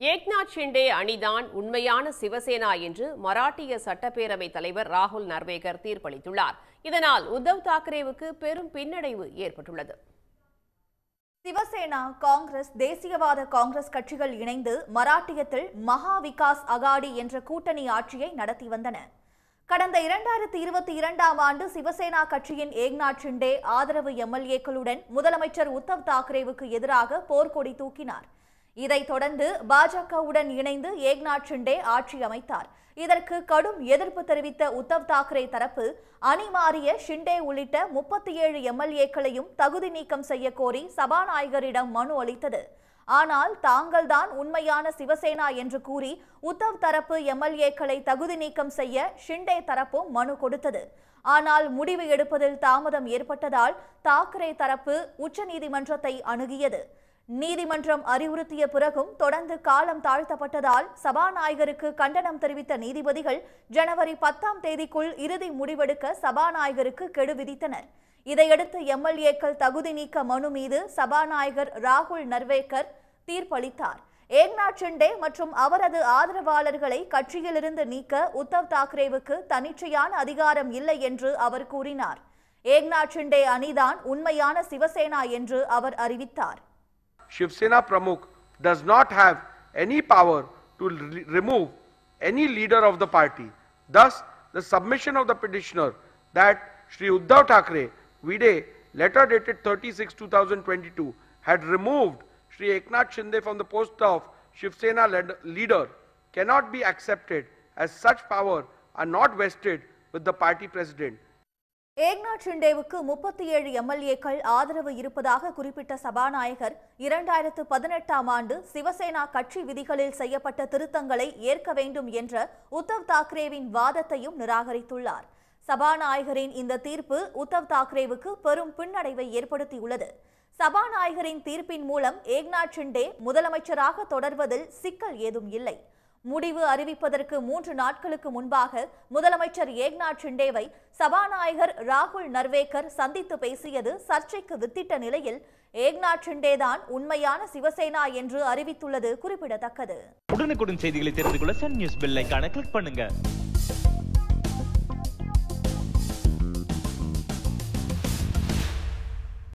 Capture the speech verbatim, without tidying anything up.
ஏக்நாத் ஷிண்டே அணிதான் உண்மையான சிவசேனா என்று மராட்டிய சட்டப்பேரவை தலைவர் ராகுல் நர்வேகர் தீர்ப்பளித்துள்ளார். இதனால் உத்தவ் தாக்கரேவுக்கு பெரும் பின்னடைவு ஏற்பட்டுள்ளது. சிவசேனா, காங்கிரஸ், தேசியவாத காங்கிரஸ் கட்சிகள் இணைந்து மராட்டியத்தில் மகா விகாஸ் அகாடி என்ற கூட்டணி ஆட்சியை நடத்தி வந்தன. கடந்த இரண்டாயிரத்தி இருபத்தி இரண்டாம் ஆண்டு சிவசேனா கட்சியின் ஏக்நாத் ஷிண்டே ஆதரவு எம்எல்ஏக்களுடன் முதலமைச்சர் உத்தவ் தாக்கரேவுக்கு எதிராக போர்க்கொடி தூக்கினார். இதைத் தொடர்ந்து பாஜகவுடன் இணைந்து ஏக்நாத் ஷிண்டே ஆட்சி அமைத்தார். இதற்கு கடும் எதிர்ப்பு தெரிவித்த உத்தவ் தாக்கரே தரப்பு அணி மாறிய ஷிண்டே உள்ளிட்ட முப்பத்தி ஏழு எம்எல்ஏக்களையும் தகுதி நீக்கம் செய்ய கோரி சபாநாயகரிடம் மனு அளித்தது. ஆனால் தாங்கள்தான் உண்மையான சிவசேனா என்று கூறி உத்தவ் தரப்பு எம்எல்ஏக்களை தகுதி நீக்கம் செய்ய ஷிண்டே தரப்பும் மனு கொடுத்தது. ஆனால் முடிவு எடுப்பதில் தாமதம் ஏற்பட்டதால் தாக்கரே தரப்பு உச்சநீதிமன்றத்தை அணுகியது. நீதிமன்றம் அறிவுறுத்திய பிறகும் தொடர்ந்து காலம் தாழ்த்தப்பட்டதால் சபாநாயகருக்கு கண்டனம் தெரிவித்த நீதிபதிகள் ஜனவரி பத்தாம் தேதிக்குள் இறுதி முடிவெடுக்க சபாநாயகருக்கு கெடு விதித்தனர். இதையடுத்து எம்எல்ஏக்கள் தகுதி நீக்க மனு மீது சபாநாயகர் ராகுல் நர்வேகர் தீர்ப்பளித்தார். ஏக்நாத் ஷிண்டே மற்றும் அவரது ஆதரவாளர்களை கட்சியிலிருந்து நீக்க உத்தவ் தாக்கரேவுக்கு தன்னிச்சையான அதிகாரம் இல்லை என்று அவர் கூறினார். ஏக்நாத் ஷிண்டே அணிதான் உண்மையான சிவசேனா என்று அவர் அறிவித்தார். Shiv Sena Pramukh does not have any power to re remove any leader of the party. Thus, the submission of the petitioner that Shri Uddhav Thackeray, vide letter dated thirty-six two thousand twenty-two, had removed Shri Eknath Shinde from the post of Shiv Sena leader cannot be accepted, as such power are not vested with the party president. Eknath ஷிண்டேவுக்கு முப்பத்தி ஏழு எம்எல்ஏக்கள் ஆதரவு இருப்பதாக குறிப்பிட்ட சபாநாயகர் இரண்டாயிரத்து பதினெட்டாம் ஆண்டு சிவசேனா கட்சி விதிகளில் செய்யப்பட்ட திருத்தங்களை ஏற்க வேண்டும் என்ற உத்தவ் தாக்கரேவின் வாதத்தையும் நிராகரித்துள்ளார். சபாநாயகரின் இந்த தீர்ப்பு உத்தவ் தாக்கரேவுக்கு பெரும் பின்னடைவை ஏற்படுத்தியுள்ளது. சபாநாயகரின் தீர்ப்பின் மூலம் ஏக்நாத் ஷிண்டே முதலமைச்சராக தொடர்வதில் சிக்கல் ஏதும் இல்லை. முடிவு அறிவிப்பதற்கு மூன்று நாட்களுக்கு முன்பாக முதலமைச்சர் ஏக்நாத் ஷிண்டேவை சபாநாயகர் ராகுல் நர்வேகர் சந்தித்து பேசியது சர்ச்சைக்கு வித்திட்ட நிலையில் ஏக்நாத் ஷிண்டே தான் உண்மையான சிவசேனா என்று அறிவித்துள்ளது குறிப்பிடத்தக்கது. உடனுக்குடன் செய்திகளை தெரிந்து கொள்ள சன் நியூஸ் பெல் ஐகானை கிளிக் பண்ணுங்க.